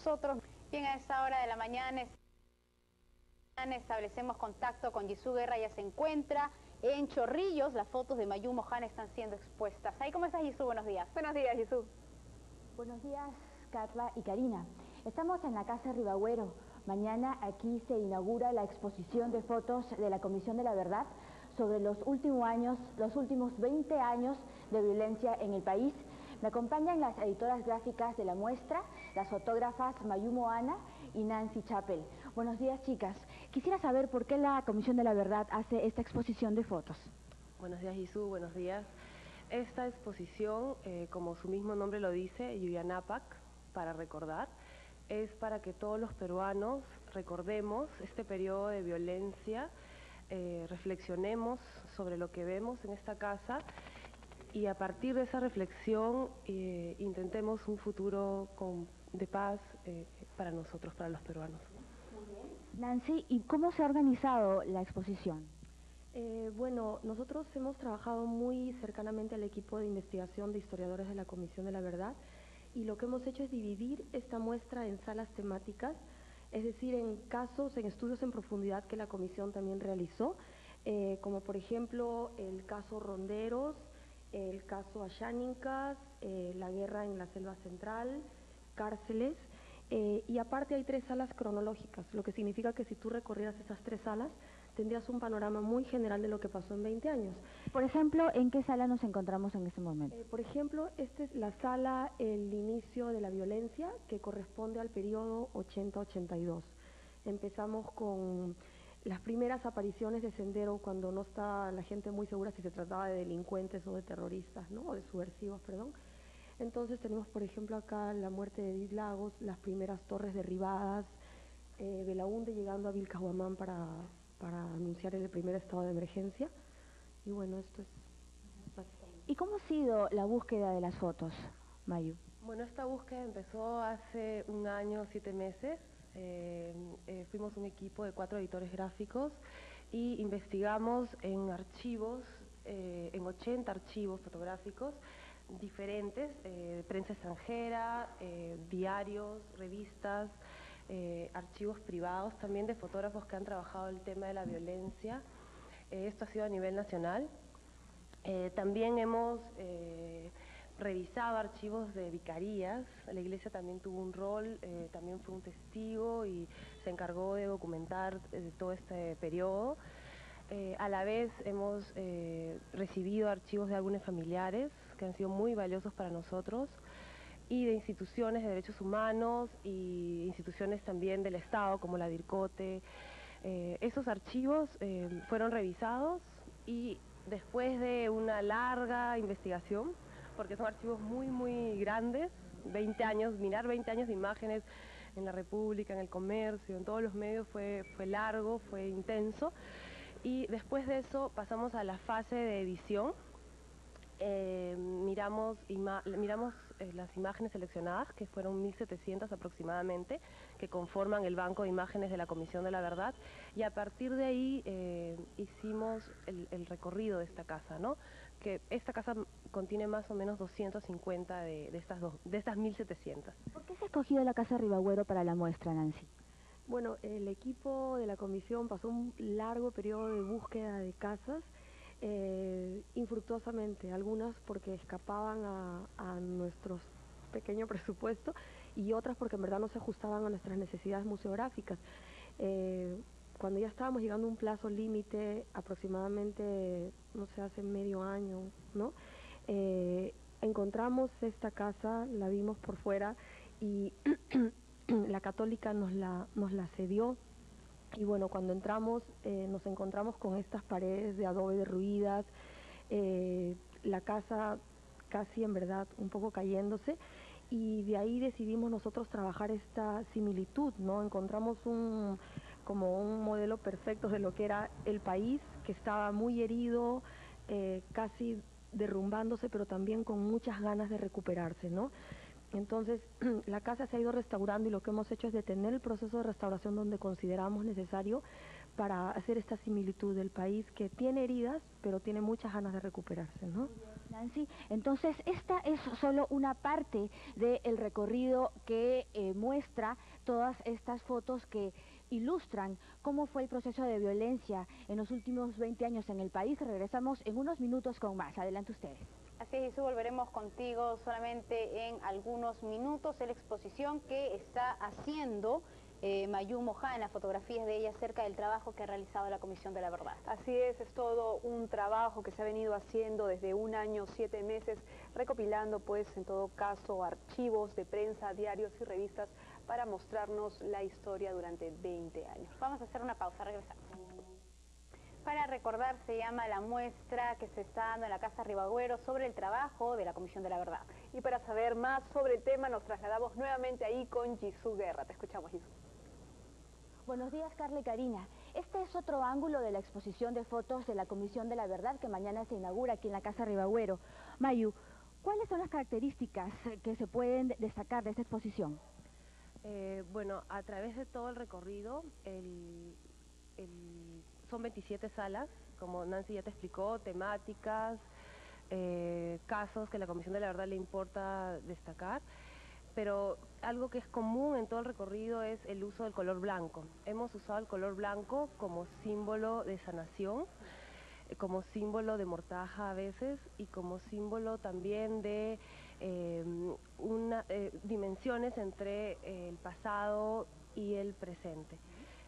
nosotros. Bien, a esta hora de la mañana establecemos contacto con Jesús Guerra, ya se encuentra en Chorrillos. Las fotos de Mayú Mohana están siendo expuestas. Ahí, ¿cómo estás, Jesús? Buenos días. Buenos días, Jesús. Buenos días, Carla y Karina. Estamos en la Casa Ribagüero. Mañana aquí se inaugura la exposición de fotos de la Comisión de la Verdad sobre los últimos 20 años de violencia en el país. Me acompañan las editoras gráficas de la muestra, las fotógrafas Mayú Mohana y Nancy Chappell. Buenos días, chicas. Quisiera saber por qué la Comisión de la Verdad hace esta exposición de fotos. Buenos días, Jesús. Buenos días. Esta exposición, como su mismo nombre lo dice, Yuyanapac, para recordar, es para que todos los peruanos recordemos este periodo de violencia, reflexionemos sobre lo que vemos en esta casa y a partir de esa reflexión intentemos un futuro de paz para nosotros, para los peruanos. Nancy, ¿y cómo se ha organizado la exposición? Bueno, nosotros hemos trabajado muy cercanamente al equipo de investigación de historiadores de la Comisión de la Verdad y lo que hemos hecho es dividir esta muestra en salas temáticas, es decir, en casos, en estudios en profundidad que la Comisión también realizó, como por ejemplo el caso Ronderos, el caso Asháninkas, la guerra en la selva central, cárceles, y aparte hay 3 salas cronológicas, lo que significa que si tú recorrieras esas 3 salas, tendrías un panorama muy general de lo que pasó en 20 años. Por ejemplo, ¿en qué sala nos encontramos en este momento? Por ejemplo, esta es la sala El inicio de la violencia, que corresponde al periodo 80-82. Empezamos con las primeras apariciones de Sendero cuando no está la gente muy segura si se trataba de delincuentes o de terroristas, ¿no? O de subversivos, perdón. Entonces tenemos, por ejemplo, acá la muerte de Edith Lagos, las primeras torres derribadas, Belaúnde llegando a Vilcabamba para anunciar el primer estado de emergencia. Y bueno, esto es básicamente. ¿Y cómo ha sido la búsqueda de las fotos, Mayú? Bueno, esta búsqueda empezó hace 1 año, 7 meses. Fuimos un equipo de 4 editores gráficos y investigamos en archivos, en 80 archivos fotográficos diferentes, prensa extranjera, diarios, revistas, archivos privados también de fotógrafos que han trabajado el tema de la violencia. Esto ha sido a nivel nacional. También hemos revisado archivos de vicarías. La iglesia también tuvo un rol, también fue un testigo y se encargó de documentar todo este periodo. A la vez hemos recibido archivos de álbumes familiares que han sido muy valiosos para nosotros y de instituciones de derechos humanos y instituciones también del Estado como la DIRCOTE. Esos archivos fueron revisados y después de una larga investigación, porque son archivos muy grandes, 20 años, mirar 20 años de imágenes en la República, en el comercio, en todos los medios fue largo, fue intenso. Y después de eso pasamos a la fase de edición. Miramos las imágenes seleccionadas, que fueron 1.700 aproximadamente, que conforman el banco de imágenes de la Comisión de la Verdad, y a partir de ahí hicimos el recorrido de esta casa, ¿no? Que esta casa contiene más o menos 250 de estas 1.700. ¿Por qué se ha escogido la Casa Ribagüero para la muestra, Nancy? Bueno, el equipo de la comisión pasó un largo periodo de búsqueda de casas, infructuosamente, algunas porque escapaban a nuestro pequeño presupuesto y otras porque en verdad no se ajustaban a nuestras necesidades museográficas. Cuando ya estábamos llegando a un plazo límite, aproximadamente, no sé, hace medio año, ¿no? Encontramos esta casa, la vimos por fuera y la Católica nos la cedió. Y bueno, cuando entramos nos encontramos con estas paredes de adobe derruidas, la casa casi en verdad un poco cayéndose, y de ahí decidimos nosotros trabajar esta similitud, ¿no? Encontramos como un modelo perfecto de lo que era el país, que estaba muy herido, casi derrumbándose, pero también con muchas ganas de recuperarse, ¿no? Entonces, la casa se ha ido restaurando y lo que hemos hecho es detener el proceso de restauración donde consideramos necesario para hacer esta similitud del país que tiene heridas, pero tiene muchas ganas de recuperarse, ¿no? Nancy, entonces esta es solo una parte del recorrido que muestra todas estas fotos que ilustran cómo fue el proceso de violencia en los últimos 20 años en el país. Regresamos en unos minutos con más. Adelante ustedes. Así es, Jesús, volveremos contigo solamente en algunos minutos. En la exposición que está haciendo Mayú Mohana, fotografías de ella acerca del trabajo que ha realizado la Comisión de la Verdad. Así es todo un trabajo que se ha venido haciendo desde 1 año, 7 meses, recopilando pues en todo caso archivos de prensa, diarios y revistas para mostrarnos la historia durante 20 años. Vamos a hacer una pausa, regresamos. Para recordar, se llama la muestra que se está dando en la Casa Ribagüero sobre el trabajo de la Comisión de la Verdad. Y para saber más sobre el tema nos trasladamos nuevamente ahí con Gisú Guerra. Te escuchamos, Gisú. Buenos días, Carla y Karina. Este es otro ángulo de la exposición de fotos de la Comisión de la Verdad que mañana se inaugura aquí en la Casa Ribagüero. Mayu, ¿cuáles son las características que se pueden destacar de esta exposición? Bueno, a través de todo el recorrido, son 27 salas, como Nancy ya te explicó, temáticas, casos que la Comisión de la Verdad le importa destacar, pero algo que es común en todo el recorrido es el uso del color blanco. Hemos usado el color blanco como símbolo de sanación, como símbolo de mortaja a veces y como símbolo también de dimensiones entre el pasado y el presente.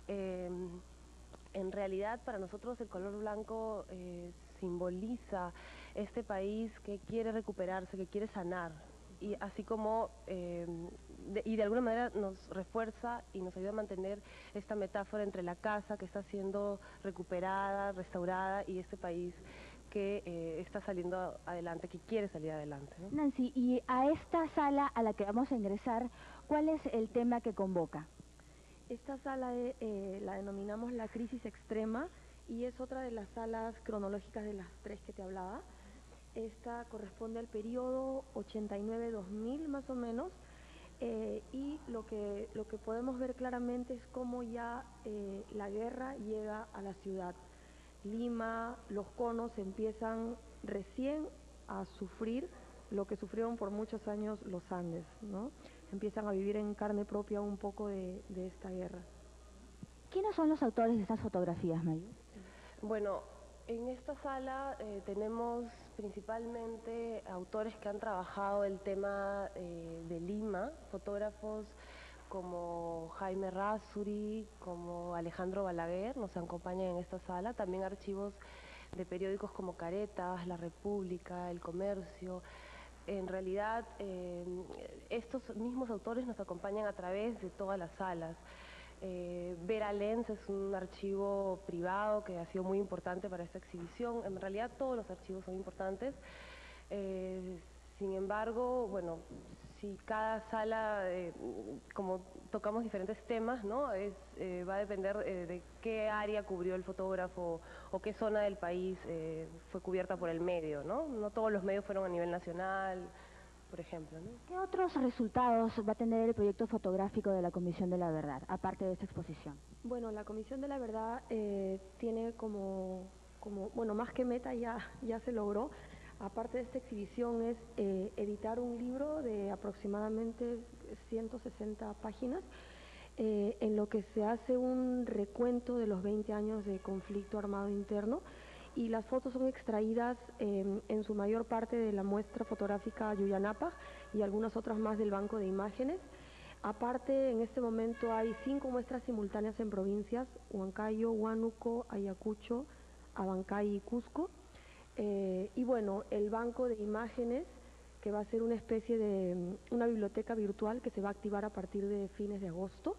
En realidad para nosotros el color blanco simboliza este país que quiere recuperarse, que quiere sanar, y así como y de alguna manera nos refuerza y nos ayuda a mantener esta metáfora entre la casa que está siendo recuperada, restaurada, y este país que está saliendo adelante, que quiere salir adelante, ¿no? Nancy, y a esta sala a la que vamos a ingresar, ¿cuál es el tema que convoca? Esta sala la denominamos la crisis extrema y es otra de las salas cronológicas de las 3 que te hablaba. Esta corresponde al periodo 89-2000 más o menos, y lo que podemos ver claramente es cómo ya la guerra llega a la ciudad. Lima, los conos empiezan recién a sufrir lo que sufrieron por muchos años los Andes, ¿no? Empiezan a vivir en carne propia un poco de esta guerra. ¿Quiénes son los autores de estas fotografías, Mayu? Bueno, en esta sala tenemos principalmente autores que han trabajado el tema de Lima, fotógrafos como Jaime Razzuri, como Alejandro Balaguer, nos acompañan en esta sala, también archivos de periódicos como Caretas, La República, El Comercio. En realidad, estos mismos autores nos acompañan a través de todas las salas. Vera Lenz es un archivo privado que ha sido muy importante para esta exhibición. En realidad todos los archivos son importantes. Sin embargo, bueno, si cada sala, como tocamos diferentes temas, ¿no? Va a depender de qué área cubrió el fotógrafo o qué zona del país fue cubierta por el medio, ¿no? No todos los medios fueron a nivel nacional, por ejemplo, ¿no? ¿Qué otros resultados va a tener el proyecto fotográfico de la Comisión de la Verdad, aparte de esta exposición? Bueno, la Comisión de la Verdad tiene bueno, más que meta ya se logró. Aparte de esta exhibición es editar un libro de aproximadamente 160 páginas, en lo que se hace un recuento de los 20 años de conflicto armado interno, y las fotos son extraídas en su mayor parte de la muestra fotográfica Yuyanapag y algunas otras más del banco de imágenes. Aparte, en este momento hay 5 muestras simultáneas en provincias: Huancayo, Huánuco, Ayacucho, Abancay y Cusco. Y bueno, el banco de imágenes, que va a ser una especie de una biblioteca virtual que se va a activar a partir de fines de agosto,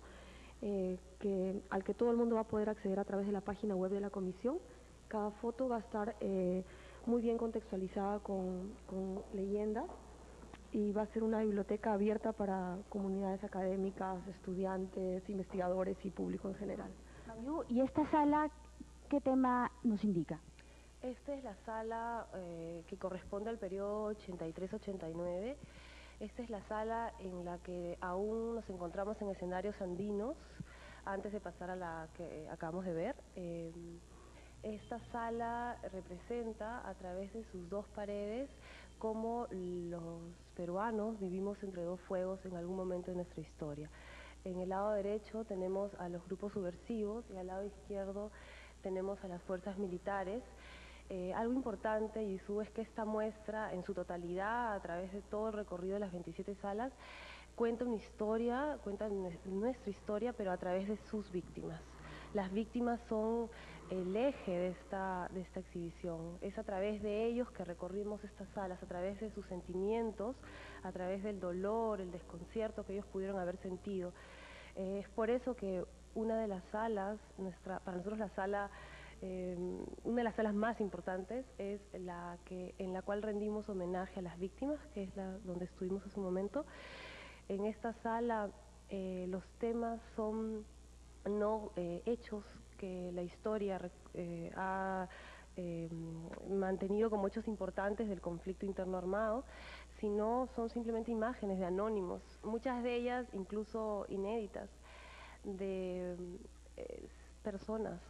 al que todo el mundo va a poder acceder a través de la página web de la comisión. Cada foto va a estar muy bien contextualizada con leyendas, y va a ser una biblioteca abierta para comunidades académicas, estudiantes, investigadores y público en general. Mayu, ¿y esta sala qué tema nos indica? Esta es la sala que corresponde al periodo 83-89. Esta es la sala en la que aún nos encontramos en escenarios andinos. antes de pasar a la que acabamos de ver. Esta sala representa a través de sus dos paredes cómo los peruanos vivimos entre dos fuegos en algún momento de nuestra historia. En el lado derecho tenemos a los grupos subversivos y al lado izquierdo tenemos a las fuerzas militares. Algo importante, Jesús, es que esta muestra en su totalidad, a través de todo el recorrido de las 27 salas, cuenta una historia, cuenta nuestra historia, pero a través de sus víctimas. Las víctimas son el eje de esta exhibición. Es a través de ellos que recorrimos estas salas, a través de sus sentimientos, a través del dolor, el desconcierto que ellos pudieron haber sentido. Es por eso que una de las salas, para nosotros la sala, una de las salas más importantes es en la cual rendimos homenaje a las víctimas, que es donde estuvimos hace un momento. En esta sala los temas son no hechos que la historia ha mantenido como hechos importantes del conflicto interno armado, sino son simplemente imágenes de anónimos, muchas de ellas incluso inéditas, de personas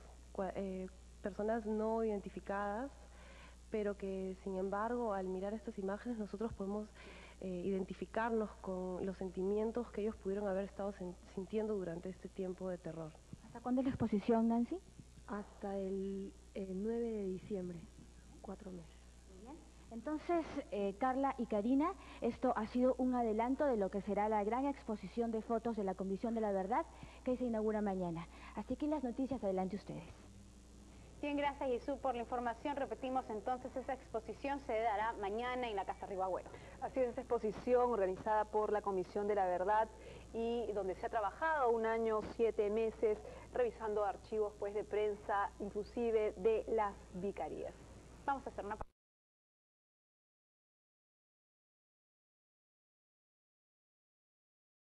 no identificadas, pero que sin embargo al mirar estas imágenes nosotros podemos identificarnos con los sentimientos que ellos pudieron haber estado sintiendo durante este tiempo de terror. ¿Hasta cuándo es la exposición, Nancy? Hasta el 9 de diciembre, 4 meses. Entonces, Carla y Karina, esto ha sido un adelanto de lo que será la gran exposición de fotos de la Comisión de la Verdad que se inaugura mañana. Así que las noticias, adelante ustedes. Bien, gracias Jesús por la información. Repetimos entonces, esa exposición se dará mañana en la Casa Ribagüero. Así es, esta exposición organizada por la Comisión de la Verdad y donde se ha trabajado 1 año, 7 meses, revisando archivos pues de prensa, inclusive de las vicarías. Vamos a hacer una pausa.